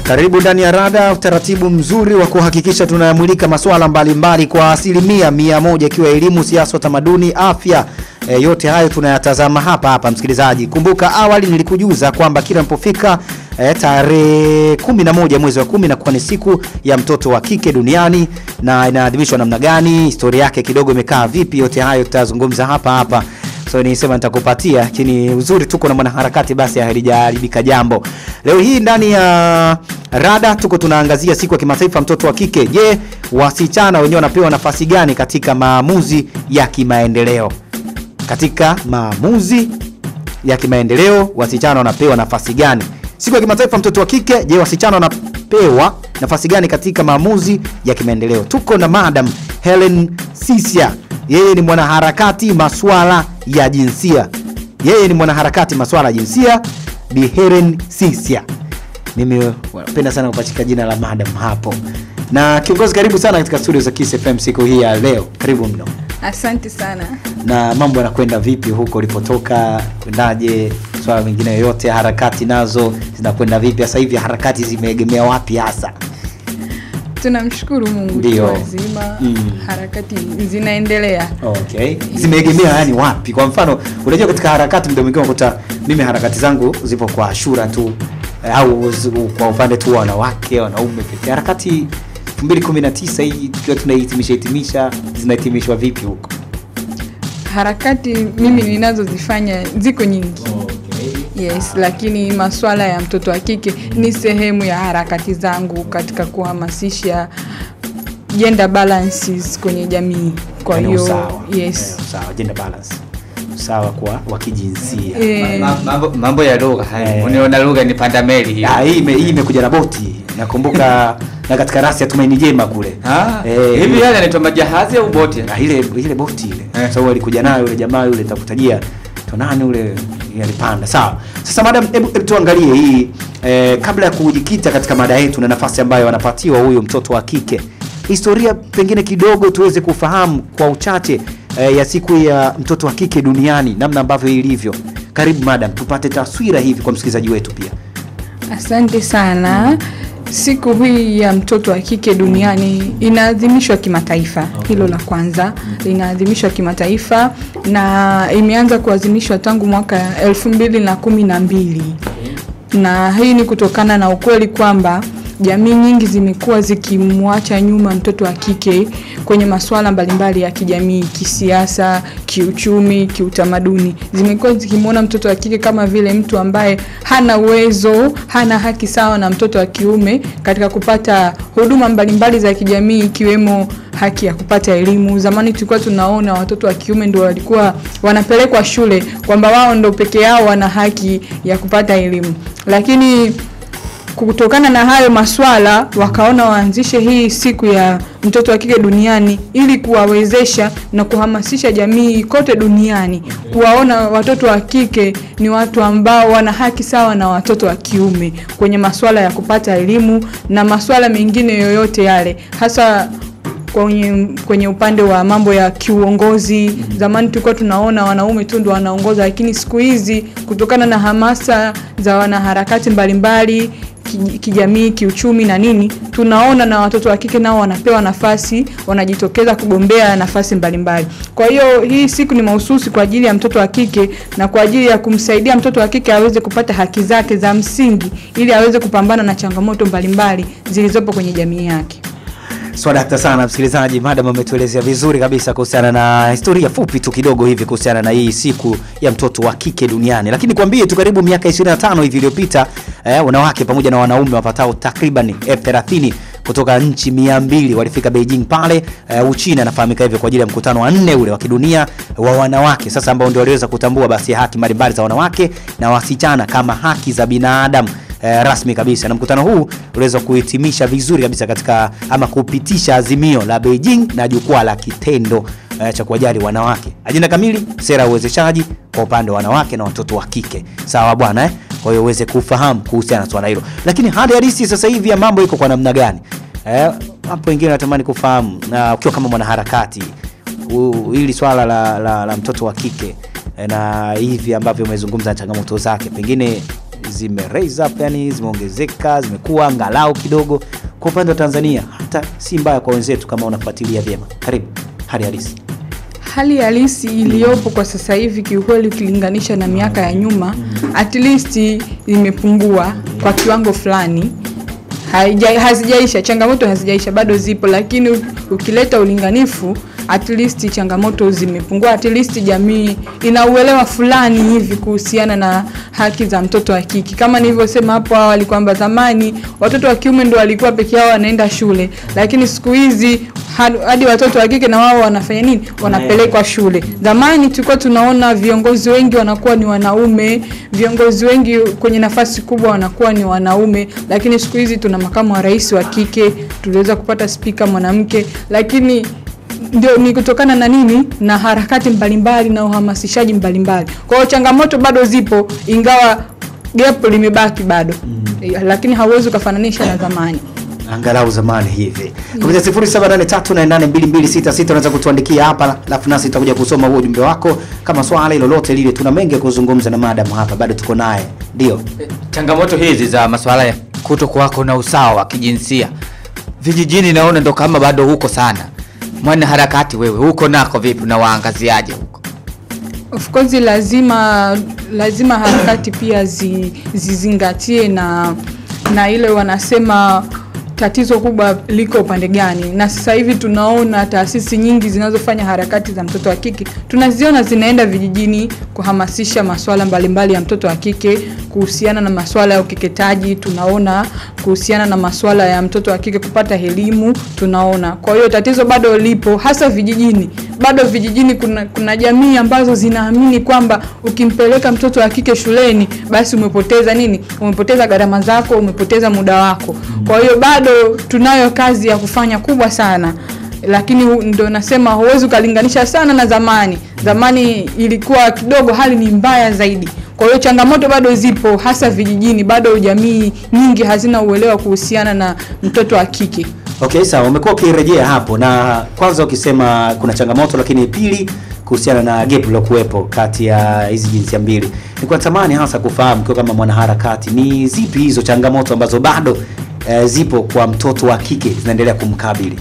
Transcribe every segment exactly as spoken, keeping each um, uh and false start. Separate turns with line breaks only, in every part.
Karibu ndani ya Rada, utaratibu mzuri wa kuhakikisha tunayamulika masuala mbalimbali kwa asilimia mia moja, ikiwa elimu, siasa, tamaduni, afya. E, yote hayo tunayatazama hapa hapa msikilizaji. Kumbuka awali nilikujuza kwamba kila mpofika e, tarehe kumi na moja mwezi wa kumi na kwa ni siku ya mtoto wa kike duniani, na inaadhimishwa namna gani, historia yake kidogo imekaa vipi, yote hayo tutazungumza hapa hapa. So nisema nitakupatia, lakini uzuri tuko na mwanaharakati basi halijaharibika jambo. Leo hii ndani ya Rada tuko tunaangazia siku ya kimataifa mtoto wa kike. Je, wasichana wenyewe wanapewa nafasi gani katika maamuzi ya kimaendeleo? Katika maamuzi ya kimaendeleo wasichana wanapewa nafasi gani? Siku ya kimataifa mtoto wa kike, je, wasichana wanapewa nafasi gani katika maamuzi ya kimaendeleo? Tuko na Madam Helen Sisia. Yeye ni mwanaharakati masuala ya jinsia. Yeye ni mwanaharakati masuala ya jinsia, Bi Helen Sisia. Mimi napenda sana kupachika jina la Madam hapo. Na kiongozi, karibu sana katika studio za Kiss F M siku hii ya leo. Karibu mno.
Asante sana.
Na mambo yanakwenda vipi huko ulipotoka? Kwendaje? Swala mengine yote, harakati nazo zinakwenda vipi sasa hivi? Harakati zimeegemea wapi hasa?
Tunamshukuru Mungu kwa wazima. Mm. Harakati zinaendelea.
Okay. Zimeegemea yani wapi? Kwa mfano, unajua katika harakati mdo mwingine unakuta mimi harakati zangu zipo kwa Ashura tu, au kwa upande tu wanawake, wanaume pekee. Harakati elfu mbili kumi na tisa hii tukiwa tunahitimisha hitimisha, zinahitimishwa vipi huko?
Harakati mimi ninazozifanya ziko nyingi. Okay. Yes, lakini masuala ya mtoto wa kike ni sehemu ya harakati zangu katika kuhamasisha gender balances kwenye jamii. Kwa hiyo yes,
sawa, gender balance. Sawa kwa wa kijinsia.
E, mambo mambo ya lugha haya. Unaona lugha ni pandameli hii.
Ah, hii hii imekuja na boti. Nakumbuka na katika rasi ya Tumaini Jema kule.
Ah, eh, hivi yale yanaitwa majahazi au boti?
Na ile ile boti ile. Eh. Sasa so, alikuja nayo yule jamaa yule, nitakutajia tonani ule alipanda. Sawa. Sasa madam, hebu tuangalie hii eh, kabla ya kujikita katika mada yetu na nafasi ambayo wanapatiwa huyo mtoto wa kike. Historia pengine kidogo tuweze kufahamu kwa uchache eh, ya siku ya mtoto wa kike duniani, namna ambavyo ilivyo. Karibu madam, tupate taswira hivi kwa msikilizaji wetu pia.
Asante sana. Siku hii ya mtoto wa kike duniani inaadhimishwa kimataifa. Hilo la kwanza, inaadhimishwa kimataifa na imeanza kuadhimishwa tangu mwaka elfu mbili na kumi na mbili. Na hii ni kutokana na ukweli kwamba jamii nyingi zimekuwa zikimwacha nyuma mtoto wa kike kwenye masuala mbalimbali ya kijamii, kisiasa, kiuchumi, kiutamaduni. Zimekuwa zikimuona mtoto wa kike kama vile mtu ambaye hana uwezo, hana haki sawa na mtoto wa kiume katika kupata huduma mbalimbali za kijamii, ikiwemo haki ya kupata elimu. Zamani tulikuwa tunaona watoto wa kiume ndio walikuwa wanapelekwa shule, kwamba wao ndio peke yao wana haki ya kupata elimu. Lakini kutokana na hayo maswala wakaona waanzishe hii siku ya mtoto wa kike duniani ili kuwawezesha na kuhamasisha jamii kote duniani kuwaona watoto wa kike ni watu ambao wana haki sawa na watoto wa kiume kwenye maswala ya kupata elimu na maswala mengine yoyote yale, hasa kwenye kwenye upande wa mambo ya kiuongozi. Zamani tulikuwa tunaona wanaume tu ndio wanaongoza, lakini siku hizi kutokana na hamasa za wanaharakati mbalimbali kijamii, kiuchumi na nini, tunaona na watoto wa kike nao wanapewa nafasi, wanajitokeza kugombea nafasi mbalimbali. Kwa hiyo hii siku ni mahususi kwa ajili ya mtoto wa kike na kwa ajili ya kumsaidia mtoto wa kike aweze kupata haki zake za msingi ili aweze kupambana na changamoto mbalimbali zilizopo kwenye jamii yake.
Swadakta sana msikilizaji, madam ametuelezea vizuri kabisa kuhusiana na historia fupi tu kidogo hivi kuhusiana na hii siku ya mtoto wa kike duniani. Lakini kwambie tu karibu miaka ishirini na tano hivi iliyopita, eh, wanawake pamoja na wanaume wapatao takriban thelathini kutoka nchi mia mbili walifika Beijing pale uh, Uchina, nafahamika hivyo kwa ajili ya mkutano wa nne ule wa kidunia wa wanawake, sasa ambao ndio waliweza kutambua basi haki mbalimbali za wanawake na wasichana kama haki za binadamu. Uh, rasmi kabisa. Na mkutano huu uliweza kuhitimisha vizuri kabisa katika ama kupitisha azimio la Beijing na jukwaa la kitendo uh, cha kuwajali wanawake. Ajenda kamili, sera uwezeshaji kwa upande wa wanawake na watoto wa kike. Sawa bwana eh? Kwa hiyo uweze kufahamu kuhusiana na swala hilo. Lakini hadi halisi sasa hivi ya mambo iko kwa namna gani? Eh, hapo wengine natamani kufahamu na uh, ukiwa kama mwanaharakati uh, hili swala la, la, la mtoto wa kike eh, na hivi ambavyo umezungumza changamoto zake, pengine zime raise up, yani zimeongezeka, zimekuwa angalau kidogo. Kwa upande wa Tanzania hata si mbaya kwa wenzetu kama unafuatilia vyema. Karibu hali halisi.
Hali halisi iliyopo kwa sasa hivi kiukweli ukilinganisha na miaka ya nyuma, at least imepungua kwa kiwango fulani. Hazijaisha, changamoto hazijaisha, bado zipo, lakini ukileta ulinganifu at least changamoto zimepungua. At least jamii inauelewa fulani hivi kuhusiana na haki za mtoto wa kike. Kama nilivyosema hapo awali kwamba zamani watoto wa kiume ndio walikuwa peke yao wanaenda shule, lakini siku hizi hadi watoto wa kike na wao wanafanya nini? Wanapelekwa shule. Zamani tulikuwa tunaona viongozi wengi wanakuwa ni wanaume, viongozi wengi kwenye nafasi kubwa wanakuwa ni wanaume, lakini siku hizi tuna makamu wa rais wa kike, tuliweza kupata speaker mwanamke, lakini ndio ni kutokana na nini? Na harakati mbalimbali na uhamasishaji mbalimbali. Kwa hiyo changamoto bado zipo, ingawa gap limebaki bado. Mm. Lakini hauwezi kufananisha na zamani.
Angalau zamani hivi. Kupitia sifuri saba nane tatu nane nane mbili mbili sita sita unaweza kutuandikia hapa, alafu nasi tutakuja kusoma huo ujumbe wako kama swali lolote lile. Tuna mengi kuzungumza na madam hapa, bado tuko naye. Ndio.
Changamoto hizi za masuala ya kutokuwako na usawa wa kijinsia vijijini naona ndo kama bado huko sana. Mwana harakati wewe huko nako vipi na waangaziaje huko?
Of course lazima lazima harakati pia zi, zizingatie na na ile wanasema tatizo kubwa liko upande gani. Na sasa hivi tunaona taasisi nyingi zinazofanya harakati za mtoto wa kike, tunaziona zinaenda vijijini kuhamasisha masuala mbalimbali ya mtoto wa kike, kuhusiana na masuala ya ukeketaji, tunaona kuhusiana na masuala ya mtoto wa kike kupata elimu, tunaona. Kwa hiyo tatizo bado lipo hasa vijijini. Bado vijijini kuna kuna jamii ambazo zinaamini kwamba ukimpeleka mtoto wa kike shuleni basi umepoteza nini? Umepoteza gharama zako, umepoteza muda wako. Kwa hiyo bado tunayo kazi ya kufanya kubwa sana. Lakini ndio nasema huwezi kulinganisha sana na zamani. Zamani ilikuwa kidogo hali ni mbaya zaidi. Kwa hiyo changamoto bado zipo hasa vijijini, bado jamii nyingi hazina uelewa kuhusiana na mtoto wa kike.
Okay, sawa, umekuwa ukirejea hapo na kwanza ukisema kuna changamoto, lakini pili kuhusiana na gap lilokuwepo kati ya hizi jinsia mbili. Nilikuwa natamani hasa kufahamu kwa kama mwanaharakati ni zipi hizo changamoto ambazo bado e, zipo kwa mtoto wa kike zinaendelea kumkabili.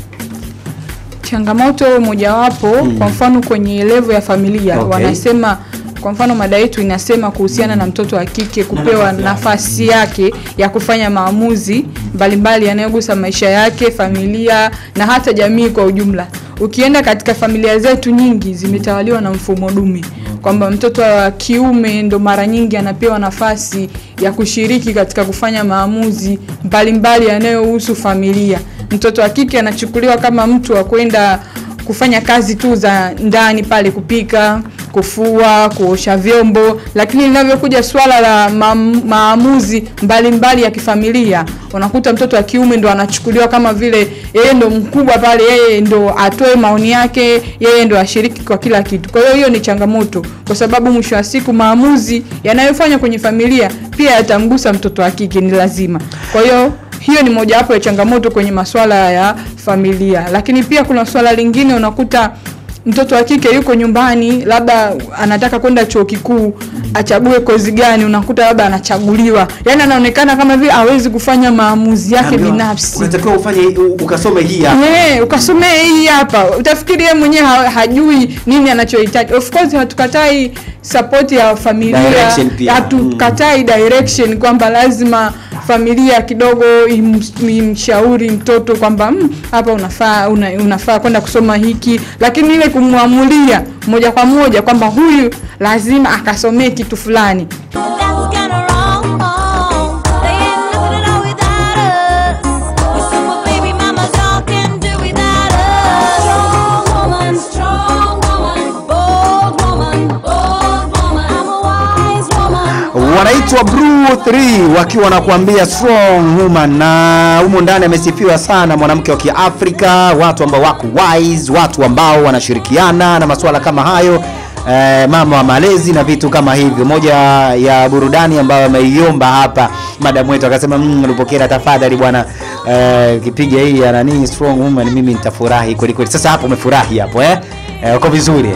Changamoto mojawapo hmm. kwa mfano kwenye level ya familia, okay. Wanasema kwa mfano mada yetu inasema kuhusiana na mtoto wa kike kupewa nafasi yake ya kufanya maamuzi mbalimbali yanayogusa maisha yake, familia na hata jamii kwa ujumla. Ukienda katika familia zetu nyingi zimetawaliwa na mfumo dume, kwamba mtoto wa kiume ndo mara nyingi anapewa nafasi ya kushiriki katika kufanya maamuzi mbalimbali yanayohusu familia. Mtoto wa kike anachukuliwa kama mtu wa kwenda kufanya kazi tu za ndani pale, kupika, kufua, kuosha vyombo, lakini linavyokuja swala la ma maamuzi mbalimbali ya kifamilia, unakuta mtoto wa kiume ndo anachukuliwa kama vile yeye ndo mkubwa pale, yeye ndo atoe maoni yake, yeye ndo ashiriki kwa kila kitu. Kwa hiyo hiyo ni changamoto, kwa sababu mwisho wa siku maamuzi yanayofanywa kwenye familia pia yatamgusa mtoto wa kike, ni lazima. Kwa hiyo hiyo ni moja wapo ya changamoto kwenye masuala ya familia. Lakini pia kuna swala lingine, unakuta mtoto wa kike yuko nyumbani, labda anataka kwenda chuo kikuu, achague kozi gani, unakuta labda anachaguliwa. Yaani anaonekana kama vile hawezi kufanya maamuzi yake Amio, binafsi.
Unatakiwa ufanye ukasome hii hapa.
Eh, ukasome hii hapa. Utafikiri yeye mwenyewe hajui nini anachohitaji. Of course hatukatai support ya familia, hatukatai direction kwamba lazima familia kidogo imshauri mtoto kwamba hapa unafaa una, unafaa kwenda kusoma hiki, lakini ile kumwamulia moja kwa moja kwamba huyu lazima akasomee kitu fulani.
Wanaitwa Blue three wakiwa wanakuambia strong woman, na humo ndani amesifiwa sana mwanamke wa Kiafrika, watu ambao wako wise, watu ambao wanashirikiana na masuala kama hayo, eh, mama wa malezi na vitu kama hivyo. Moja ya burudani ambayo ameiomba hapa madam wetu akasema mmm Lupokela tafadhali bwana, eh, kipiga hii ya nani strong woman mimi nitafurahi kweli kweli. Sasa hapo umefurahi hapo eh? Eh, uko vizuri.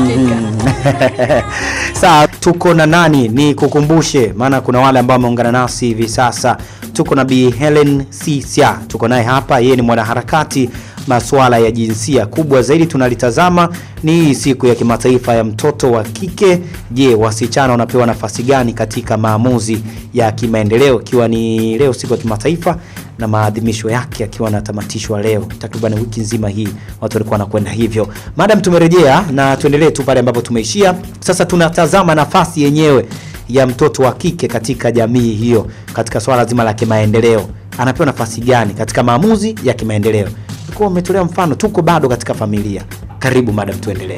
Sawa, tuko na nani? Ni kukumbushe maana kuna wale ambao wameungana nasi hivi sasa. Tuko na Bi Helen Sisia. Tuko naye hapa. Yeye ni mwanaharakati masuala ya jinsia. Kubwa zaidi tunalitazama ni siku ya kimataifa ya mtoto wa kike. Je, wasichana wanapewa nafasi gani katika maamuzi ya kimaendeleo, ikiwa ni leo siku ya kimataifa na maadhimisho yake akiwa natamatishwa leo. Takriban wiki nzima hii watu walikuwa wanakwenda hivyo. Madam, tumerejea na tuendelee tu pale ambapo tumeishia. Sasa tunatazama nafasi yenyewe ya mtoto wa kike katika jamii hiyo, katika swala zima la kimaendeleo. Anapewa nafasi gani katika maamuzi ya kimaendeleo? Kwa umetolea mfano, tuko bado katika familia. Karibu madam, tuendelee.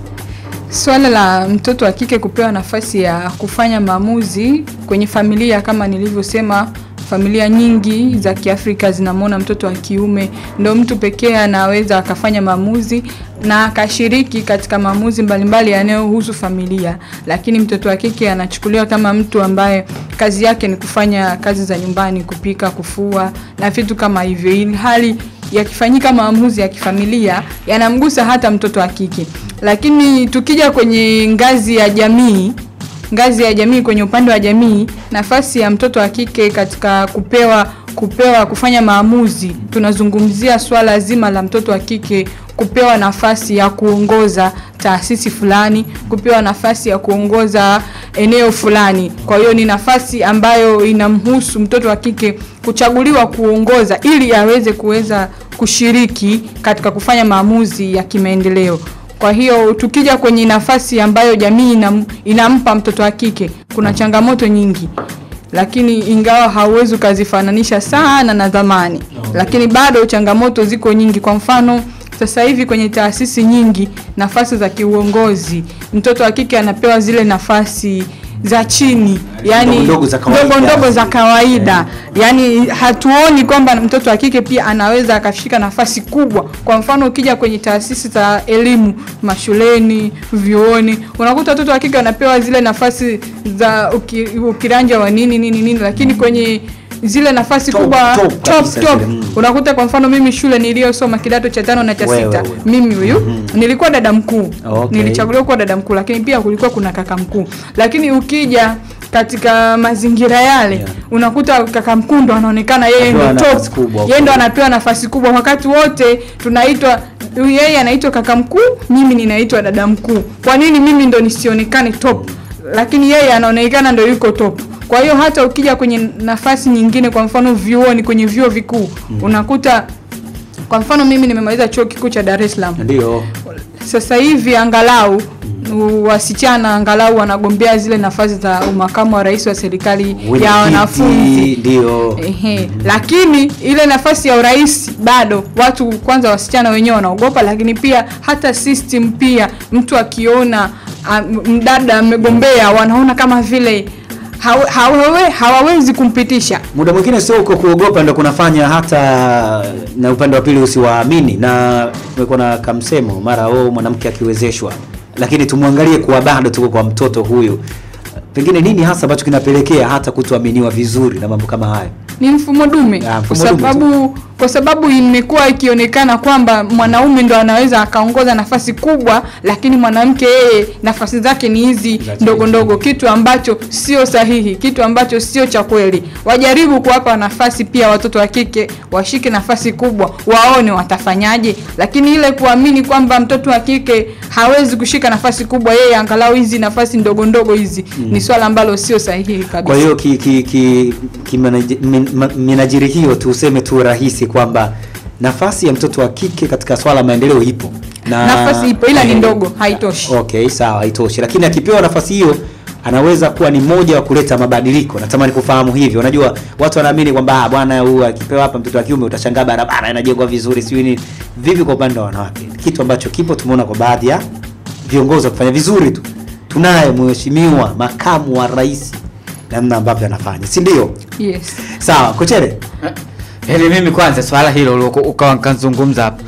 Swala la mtoto wa kike kupewa nafasi ya kufanya maamuzi kwenye familia, kama nilivyosema, familia nyingi za Kiafrika zinamwona mtoto wa kiume ndio mtu pekee anaweza akafanya maamuzi na akashiriki katika maamuzi mbalimbali yanayohusu familia, lakini mtoto wa kike anachukuliwa kama mtu ambaye kazi yake ni kufanya kazi za nyumbani, kupika, kufua na vitu kama hivyo, ili hali yakifanyika maamuzi ya kifamilia yanamgusa hata mtoto wa kike. Lakini tukija kwenye ngazi ya jamii, ngazi ya jamii kwenye upande wa jamii, nafasi ya mtoto wa kike katika kupewa kupewa kufanya maamuzi, tunazungumzia swala zima la mtoto wa kike kupewa nafasi ya kuongoza taasisi fulani, kupewa nafasi ya kuongoza eneo fulani. Kwa hiyo ni nafasi ambayo inamhusu mtoto wa kike kuchaguliwa kuongoza ili aweze kuweza kushiriki katika kufanya maamuzi ya kimaendeleo. Kwa hiyo tukija kwenye nafasi ambayo jamii inam, inampa mtoto wa kike, kuna changamoto nyingi, lakini ingawa hauwezi kuzifananisha sana na zamani, lakini bado changamoto ziko nyingi. Kwa mfano, sasa hivi kwenye taasisi nyingi, nafasi za kiuongozi, mtoto wa kike anapewa zile nafasi za chini, yani ndogo za kawaida, ndogo za kawaida. Yani hatuoni kwamba mtoto wa kike pia anaweza akashika nafasi kubwa. Kwa mfano, ukija kwenye taasisi za elimu, mashuleni, vyuoni, unakuta watoto wa kike wanapewa zile nafasi za uki, ukiranja wa nini nini nini, lakini kwenye zile nafasi top, kubwa top top, top. Unakuta kwa mfano mimi shule niliyosoma kidato cha tano na cha sita, mimi huyu mm -hmm. nilikuwa dada mkuu. Okay. Nilichaguliwa kuwa dada mkuu, lakini pia kulikuwa kuna kaka mkuu. Lakini ukija katika mazingira yale, yeah. unakuta kaka mkuu ndo anaonekana yeye ndo top, yeye ndo anapewa nafasi kubwa, wakati wote tunaitwa yeye anaitwa kaka mkuu, mimi ninaitwa dada mkuu. Kwa nini mimi ndo nisionekane top, lakini yeye anaonekana ndo yuko top? Kwa hiyo hata ukija kwenye nafasi nyingine, kwa mfano vyuoni, kwenye vyuo vikuu, mm. unakuta kwa mfano mimi nimemaliza chuo kikuu cha Dar es Salaam. Ndio. Sasa hivi angalau mm. wasichana angalau wanagombea zile nafasi za makamu wa rais wa serikali ya wanafunzi. Ndio. Ehe. Mm. Lakini ile nafasi ya urais bado watu, kwanza wasichana wenyewe wanaogopa, lakini pia hata system pia mtu akiona mdada amegombea wanaona kama vile Hawe, hawe, hawawezi kumpitisha. Muda mwingine sio uko kuogopa ndio kunafanya hata na upande wa pili usiwaamini, na tumekuwa na kamsemo mara oh mwanamke akiwezeshwa, lakini tumwangalie kwa bado tuko kwa mtoto huyu. Pengine nini hasa ambacho kinapelekea hata kutoaminiwa vizuri na mambo kama haya? Ni mfumo dume. Ya, mfumo kwa sababu dume. Kwa sababu imekuwa ikionekana kwamba mwanaume ndo anaweza akaongoza nafasi kubwa, lakini mwanamke yeye nafasi zake ni hizi ndogo ndogo, kitu ambacho sio sahihi, kitu ambacho sio cha kweli. Wajaribu kuwapa nafasi pia watoto wa kike washike nafasi kubwa, waone watafanyaje, lakini ile kuamini kwamba mtoto wa kike hawezi kushika nafasi kubwa, yeye angalau hizi nafasi ndogo ndogo hizi, mm. ni swala ambalo sio sahihi kabisa. Kwa hiyo ki, ki, ki, ki minajiri hiyo tuseme tu rahisi kwamba nafasi ya mtoto wa kike katika swala maendeleo ipo. Na nafasi ipo, ila ni ndogo, haitoshi. Okay, sawa, haitoshi. Lakini akipewa nafasi hiyo anaweza kuwa ni mmoja wa kuleta mabadiliko. Natamani kufahamu hivyo. Unajua watu wanaamini kwamba bwana huyu akipewa hapa mtoto wa kiume utashangaa barabara inajengwa vizuri, sio nini. Vipi kwa upande wa wanawake? Kitu ambacho kipo tumeona kwa baadhi ya viongozi kufanya vizuri tu. Tunaye mheshimiwa makamu wa rais namna ambavyo anafanya, si ndio? Yes. Sawa, Kochere.
Hili mimi kwanza swala hilo ukawa kanzungumza hapo.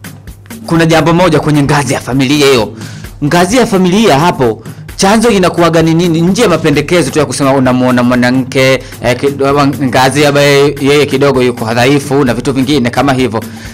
Kuna jambo moja kwenye ngazi ya familia hiyo. Ngazi ya familia hapo chanzo inakuwa gani nini nje ya mapendekezo tu ya kusema unamuona mwanamke eh, ngazi ya yeye kidogo yuko dhaifu na vitu vingine kama hivyo.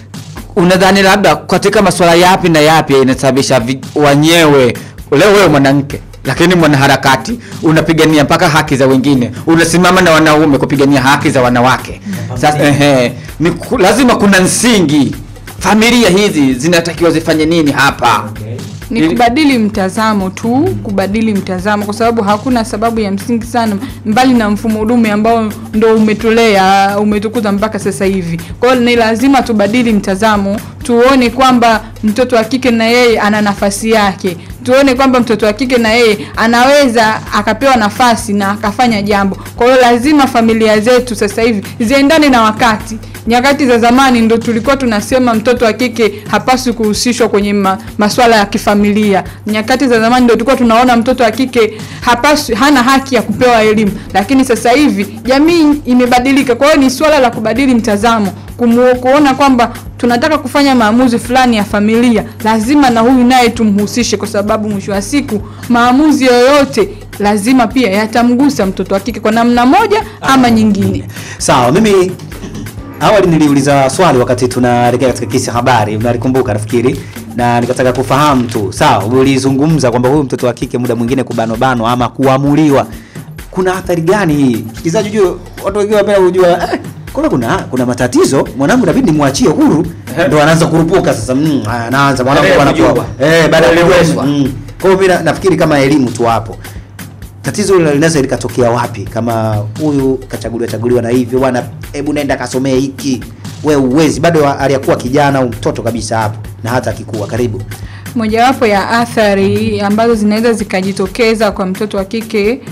unadhani labda katika masuala yapi na yapi inasababisha wenyewe leo wewe mwanamke lakini mwanaharakati unapigania mpaka haki za wengine, unasimama na wanaume kupigania haki za wanawake. Sasa ehe, ni lazima kuna msingi. Familia hizi zinatakiwa zifanye nini hapa?
Okay. Ni kubadili mtazamo tu, kubadili mtazamo kwa sababu hakuna sababu ya msingi sana mbali na mfumo dume ambao ndo umetulea, umetukuza mpaka sasa hivi. Kwa hiyo ni lazima tubadili mtazamo, tuone kwamba mtoto wa kike na yeye ana nafasi yake. Tuone kwamba mtoto wa kike na yeye anaweza akapewa nafasi na akafanya jambo. Kwa hiyo lazima familia zetu sasa hivi ziendane na wakati. Nyakati za zamani ndo tulikuwa tunasema mtoto wa kike hapaswi kuhusishwa kwenye ma, masuala ya kifamilia. Nyakati za zamani ndo tulikuwa tunaona mtoto wa kike hapaswi, hana haki ya kupewa elimu. Lakini sasa hivi jamii imebadilika. Kwa hiyo ni swala la kubadili mtazamo, kuona kwamba tunataka kufanya maamuzi fulani ya familia, lazima na huyu naye tumhusishe kwa sababu mwisho wa siku maamuzi yoyote lazima pia yatamgusa mtoto wa kike kwa namna moja ama nyingine.
Sawa, mimi awali niliuliza swali wakati tunaelekea katika kisi habari, unalikumbuka nafikiri, na nikataka kufahamu tu. Sawa, ulizungumza kwamba huyu mtoto wa kike muda mwingine kubano bano ama kuamuliwa. Kuna athari gani hii? Kizazi juu watu wengi wanapenda kujua eh, kuna kuna kuna matatizo, mwanangu inabidi nimwachie huru, ndio anaanza kurupuka sasa. Mm, anaanza mwanangu anakuwa eh baada ya kuwezwa. Mm. Kwa hiyo mimi nafikiri kama elimu tu hapo. Tatizo linaweza likatokea wapi kama huyu kachaguliwa chaguliwa na hivyo bwana, hebu nenda kasomee hiki. Wewe uwezi bado aliyakuwa kijana au mtoto kabisa hapo, na hata akikua. Karibu.
Mojawapo ya athari ambazo zinaweza zikajitokeza kwa mtoto wa kike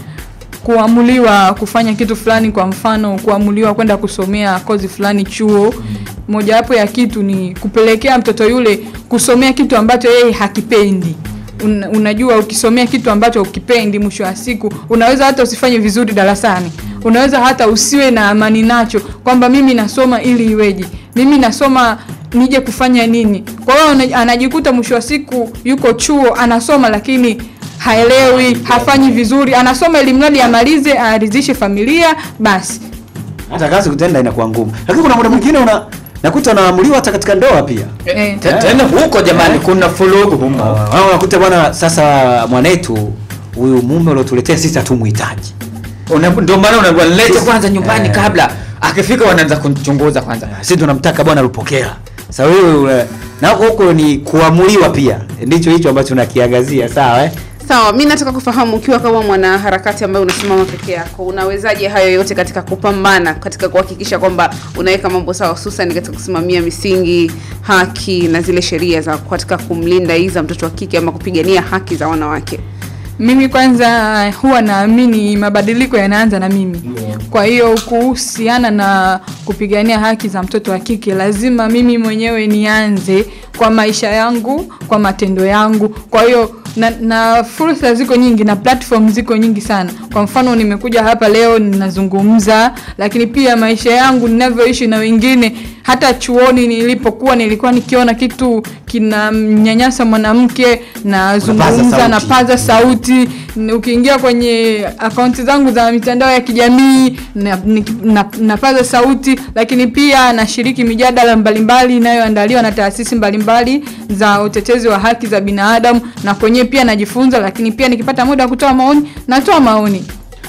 kuamuliwa kufanya kitu fulani, kwa mfano kuamuliwa kwenda kusomea kozi fulani chuo, mojawapo ya kitu ni kupelekea mtoto yule kusomea kitu ambacho yeye hakipendi. Un, unajua ukisomea kitu ambacho ukipendi, mwisho wa siku unaweza hata usifanye vizuri darasani, unaweza hata usiwe na amani nacho kwamba mimi nasoma ili iweje, mimi nasoma nije kufanya nini. Kwa hiyo anajikuta mwisho wa siku yuko chuo anasoma lakini haelewi, hafanyi vizuri, anasoma ili mradi amalize aridhishe familia basi.
Hata kazi kutenda inakuwa ngumu. Lakini kuna muda mwingine una nakuta naamuliwa hata katika ndoa pia.
Eh, tena huko jamani eh, kuna fulogo huko.
Wao unakuta bwana, sasa mwanetu huyu mume uliotuletea sisi hatumuhitaji.
Ndio maana unaleta kwanza nyumbani eh, kabla akifika wanaanza kuchunguza kwanza.
Sisi tunamtaka bwana Rupokea. Sasa wewe na huko ni kuamuliwa pia. Ndicho hicho ambacho tunakiangazia, sawa eh?
Sawa, mimi nataka kufahamu ukiwa kama mwanaharakati ambaye unasimama peke yako, unawezaje hayo yote katika kupambana, katika kuhakikisha kwamba unaweka mambo sawa, hususan katika kusimamia misingi, haki na zile sheria za katika kumlinda iza mtoto wa kike ama kupigania haki za wanawake?
Mimi kwanza huwa naamini mabadiliko yanaanza na mimi. Kwa hiyo kuhusiana na kupigania haki za mtoto wa kike, lazima mimi mwenyewe nianze kwa maisha yangu, kwa matendo yangu. Kwa hiyo na, na fursa ziko nyingi na platform ziko nyingi sana. Kwa mfano nimekuja hapa leo ninazungumza, lakini pia maisha yangu ninavyoishi na wengine, hata chuoni nilipokuwa nilikuwa nikiona kitu kinamnyanyasa mwanamke na zungumza na paza sauti. Ukiingia kwenye akaunti zangu za mitandao ya kijamii na, na, na paza sauti, lakini pia nashiriki mijadala mbalimbali inayoandaliwa na taasisi mbalimbali za utetezi wa haki za binadamu, na kwenye pia najifunza, lakini pia nikipata muda kutoa maoni natoa maoni.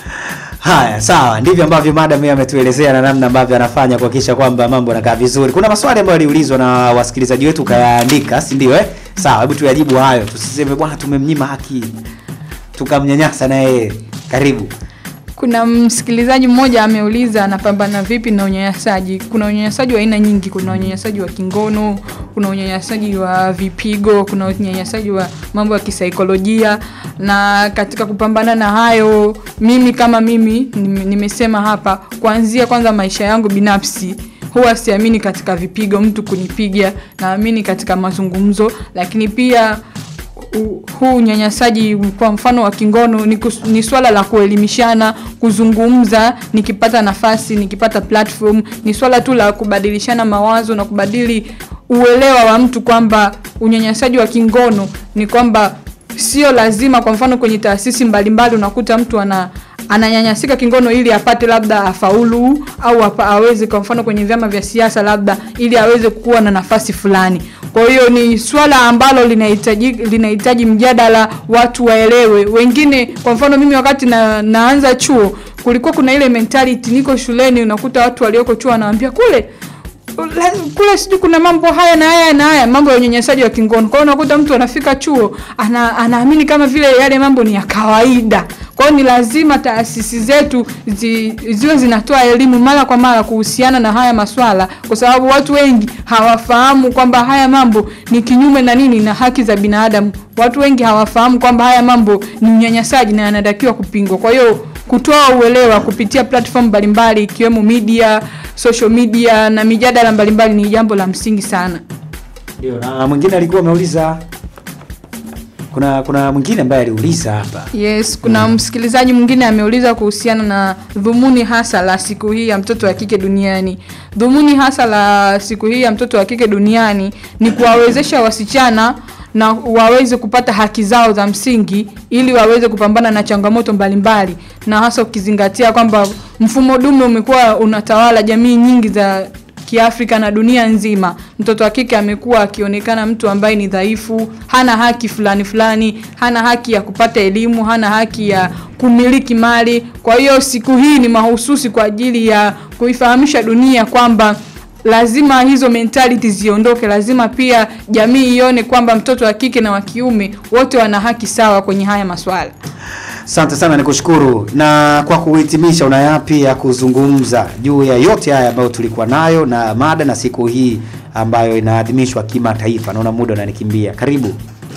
Haya, sawa, ndivyo ambavyo madam yeye ametuelezea na namna ambavyo anafanya kuhakikisha kwamba mambo yanakaa vizuri. Kuna maswali ambayo yaliulizwa na wasikilizaji wetu kayaandika, si ndio eh? Sawa, hebu tuyajibu hayo. Tusiseme bwana tumemnyima haki, tukamnyanyasa na yeye. Karibu.
Kuna msikilizaji mmoja ameuliza anapambana vipi na unyanyasaji. Kuna unyanyasaji wa aina nyingi, kuna unyanyasaji wa kingono, kuna unyanyasaji wa vipigo, kuna unyanyasaji wa mambo ya kisaikolojia, na katika kupambana na hayo, mimi kama mimi nimesema hapa, kuanzia kwanza maisha yangu binafsi, huwa siamini katika vipigo, mtu kunipiga, naamini katika mazungumzo. Lakini pia huu unyanyasaji kwa mfano wa kingono ni, kus, ni swala la kuelimishana, kuzungumza, nikipata nafasi, nikipata platform, ni swala tu la kubadilishana mawazo na kubadili uelewa wa mtu kwamba unyanyasaji wa kingono ni kwamba sio lazima. Kwa mfano kwenye taasisi mbalimbali unakuta mtu ana ananyanyasika kingono ili apate labda afaulu au apa, aweze kwa mfano kwenye vyama vya siasa labda ili aweze kuwa na nafasi fulani. Kwa hiyo ni swala ambalo linahitaji linahitaji mjadala, watu waelewe. Wengine kwa mfano mimi wakati na, naanza chuo kulikuwa kuna ile mentality, niko shuleni unakuta watu walioko chuo wanaambia kule kule sijui kuna mambo haya na haya na haya, mambo ya unyanyasaji wa kingono. Kwa hiyo unakuta mtu anafika chuo ana, anaamini kama vile yale mambo ni ya kawaida. Kwa hiyo ni lazima taasisi zetu zi, ziwe zinatoa elimu mara kwa mara kuhusiana na haya maswala, kwa sababu watu wengi hawafahamu kwamba haya mambo ni kinyume na nini na haki za binadamu. Watu wengi hawafahamu kwamba haya mambo ni unyanyasaji na yanatakiwa kupingwa. Kwa hiyo kutoa uelewa kupitia platform mbalimbali ikiwemo media, social media na mijadala mbalimbali ni jambo la msingi sana.
Ndio, na mwingine alikuwa ameuliza, kuna kuna mwingine ambaye aliuliza hapa.
Yes, kuna hmm. msikilizaji mwingine ameuliza kuhusiana na dhumuni hasa la siku hii ya mtoto wa kike duniani. Dhumuni hasa la siku hii ya mtoto wa kike duniani ni kuwawezesha wasichana na waweze kupata haki zao za msingi ili waweze kupambana na changamoto mbalimbali, na hasa ukizingatia kwamba mfumo dume umekuwa unatawala jamii nyingi za Kiafrika na dunia nzima. Mtoto wa kike amekuwa akionekana mtu ambaye ni dhaifu, hana haki fulani fulani, hana haki ya kupata elimu, hana haki ya kumiliki mali. Kwa hiyo siku hii ni mahususi kwa ajili ya kuifahamisha dunia kwamba lazima hizo mentality ziondoke. Lazima pia jamii ione kwamba mtoto wa kike na wa kiume wote wana haki sawa kwenye haya maswala.
Asante sana, nikushukuru. Na kwa kuhitimisha, una yapi ya kuzungumza juu ya yote haya ambayo tulikuwa nayo na mada na siku hii ambayo inaadhimishwa kimataifa? Naona muda unanikimbia. Karibu.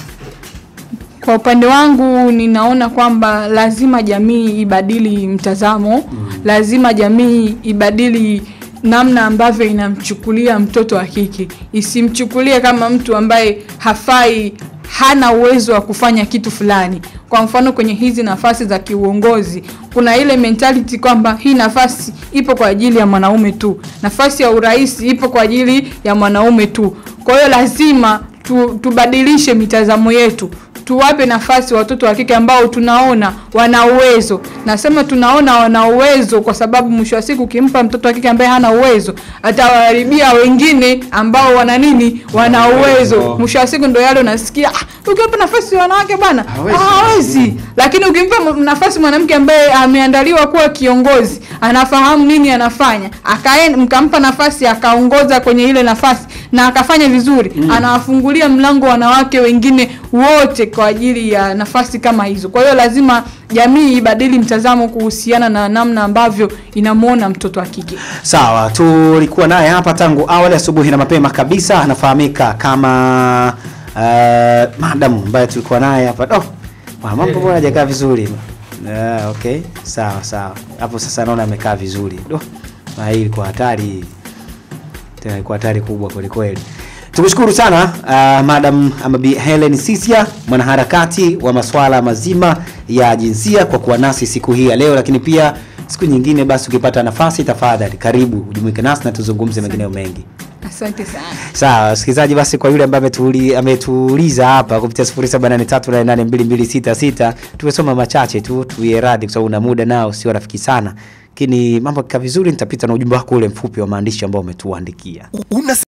Kwa upande wangu ninaona kwamba lazima jamii ibadili mtazamo, mm. lazima jamii ibadili namna ambavyo inamchukulia mtoto wa kike. Isimchukulie kama mtu ambaye hafai, hana uwezo wa kufanya kitu fulani. Kwa mfano kwenye hizi nafasi za kiuongozi kuna ile mentality kwamba hii nafasi ipo kwa ajili ya mwanaume tu, nafasi ya urais ipo kwa ajili ya mwanaume tu. Kwa hiyo lazima tu, tubadilishe mitazamo yetu, tuwape nafasi watoto wa kike ambao tunaona wana uwezo. Nasema tunaona wana uwezo kwa sababu mwisho wa siku ukimpa mtoto wa kike ambaye hana uwezo atawaharibia wengine ambao wana nini, wana uwezo. Mwisho wa siku ndio yale unasikia ah, ukimpa nafasi wanawake bwana hawezi. Lakini ukimpa nafasi mwanamke ambaye ameandaliwa kuwa kiongozi, anafahamu nini anafanya, akaenda mkampa nafasi akaongoza kwenye ile nafasi na akafanya vizuri, mm. anawafungulia mlango wanawake wengine wote kwa ajili ya nafasi kama hizo. Kwa hiyo lazima jamii ibadili mtazamo kuhusiana na namna ambavyo inamuona mtoto wa kike.
Sawa, tulikuwa naye hapa tangu awali asubuhi na mapema kabisa, anafahamika kama uh, madam ambaye tulikuwa naye hapa. Oh, mambo bora hajakaa vizuri. Uh, okay, sawa sawa. Hapo sasa naona amekaa vizuri. Oh, na hii ilikuwa hatari. Tena ilikuwa hatari kubwa kweli kweli. Tukushukuru sana uh, Madam Amabi Helen Sisia, mwanaharakati wa masuala mazima ya jinsia, kwa kuwa nasi siku hii ya leo, lakini pia siku nyingine basi ukipata nafasi tafadhali karibu ujumuike nasi na tuzungumze mengineo mengi.
Asante sana.
Sawa, wasikilizaji, basi kwa yule ambaye ametuuliza hapa kupitia sifuri saba nane tatu nane nane mbili mbili sita sita, tumesoma machache tu, tuwe radhi kwa sababu una muda nao sio rafiki sana. Lakini mambo kika vizuri, nitapita na ujumbe wako ule mfupi wa maandishi ambao umetuandikia.